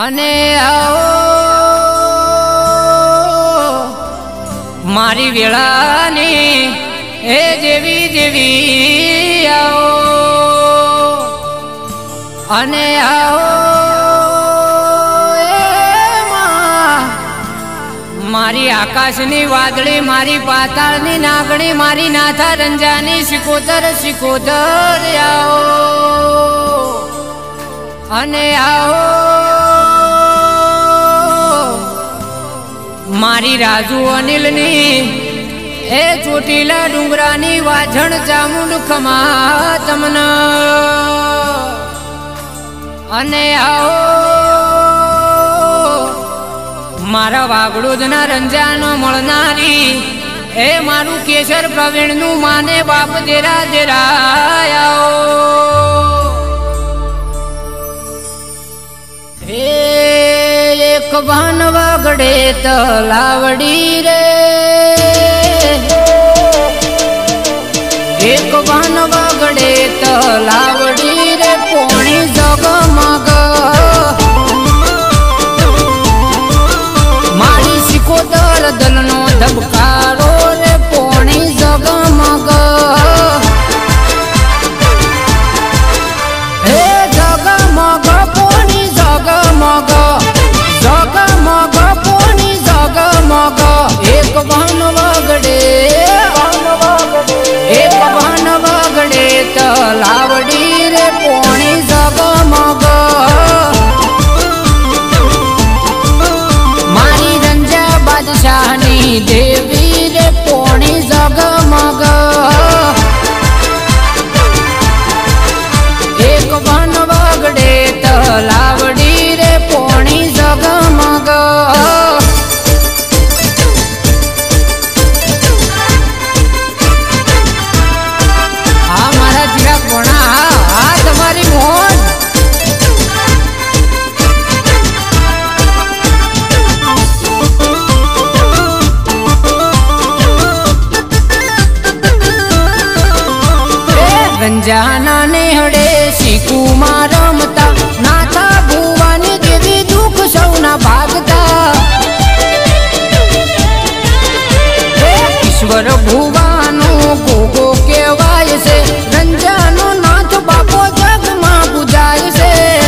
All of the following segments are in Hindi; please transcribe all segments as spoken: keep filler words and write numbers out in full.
अने आओ मारी वेळानी ए देवी देवी आओ अने आओ मारी आकाशनी वादळी मारी पाताळनी नागणी मारी नाथा रंजानी शिकोतर शिकोतर आओ अने आओ मारी राजू अनिलनी ए चोटीला डुंगरानी वाझण चामुंड खमा तमना अने आओ मारा वागड़ोदना रंजानो मळनारी ए मारू केसर प्रवीण नु माने बाप देरा देरा आओ एक भान वागड़े तलावड़ी रे एक भान वागड़े तलावड़ी रे पोणी जगमग मारी सिकोतर दलनो धबकारो रे पोणी जगमग हे जगमग पोणी जगमग जगमग पोणी जगमग एक भान वागड़े एक भान वागड़े तलावड़ी रे पोणी जगमग मारी रंजा बादशाहनी देवी रे पोणी जगमग एक भान वागड़े तलावड़ी रे पोणी जगमग हाँ मारा जीरा कोणा हाँ तुम्हारी मोहन रंजाना नेहड़े शिकू रमता नाथा भुवानी देवी दुख सौना भागता ईश्वर भुवानु गोगो केवाय से रंजानो नाथ बापो जग मां बुझाय से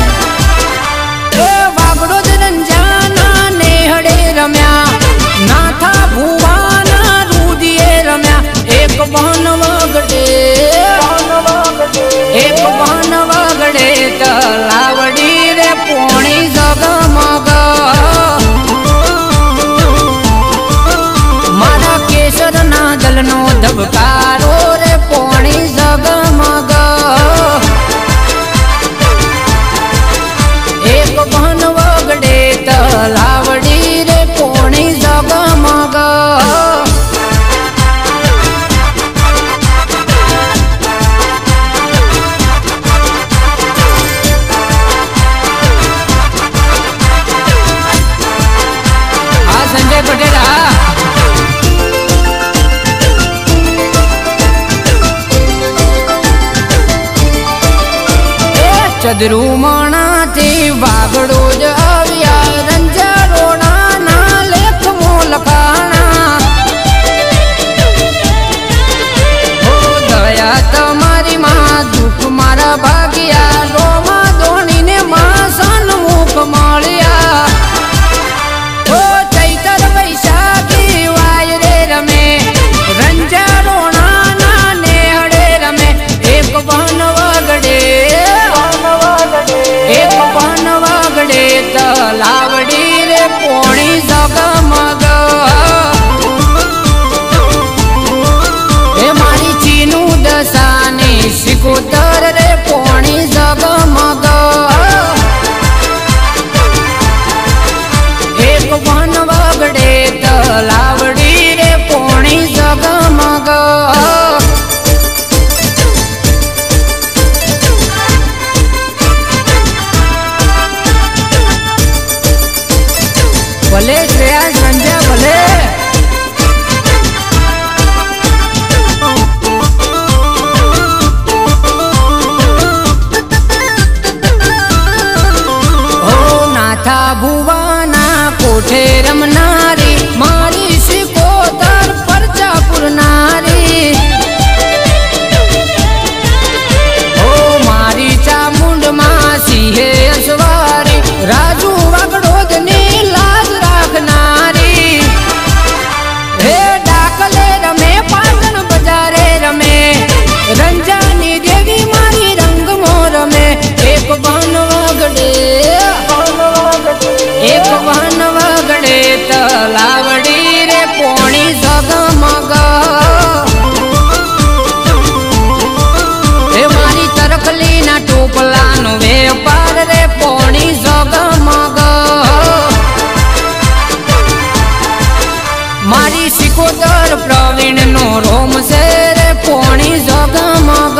वागड़ो रंजाना नेहड़े रम्या नाथा भुवाना रूदिए रम्या एक बहन वागड़े एक बहन वागड़े तलावड़ी रे पोणी जगमग मारा केसर ना दलनो धबकारो रे पोणी जगमग एक बहन वागड़े तलावड़ी रे पोणी जगमग संजय पटेल चदरू माणा थी वागड़ो ज आव्या रंजा रोणा ना लेख मोलखाणा हो दया तमारी मां दुख मारा भाग्या रोमा धोनी ने मां सन्मुख माळ्या हो चैतर वैशाखी वाय रे रमे रंजा रोणा ना नेहड़े रमे एक बहन वागड़े एक बहन वागड़े मारी सिकोदर प्रवीण नो रोम से रे पोणी जगमग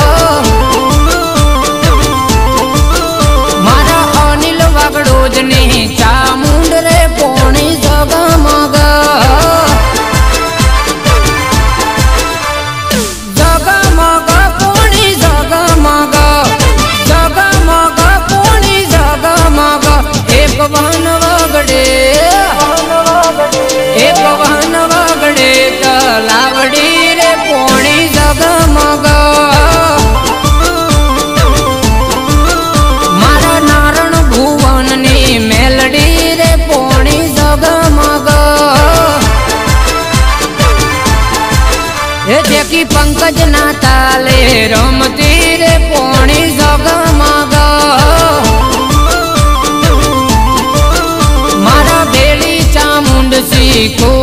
मारा अनिल वागड़ोज ने चामुंड रे पोणी जगमग जगमग पोणी जगमग जगमग पोणी जगमग एक वन वगड़े एक वन वगड़े तलावड़ी रे पोणी जगमग मारा नारण भुवन नी मेलडी रे पोणी जगमग ए देखी पंकज ना ताले रमती रे पोणी जगमग मारा बेली चामुंड सी को